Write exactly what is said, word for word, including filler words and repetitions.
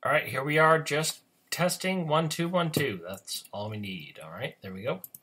All right, here we are just testing one, two, one, two. That's all we need. All right, there we go.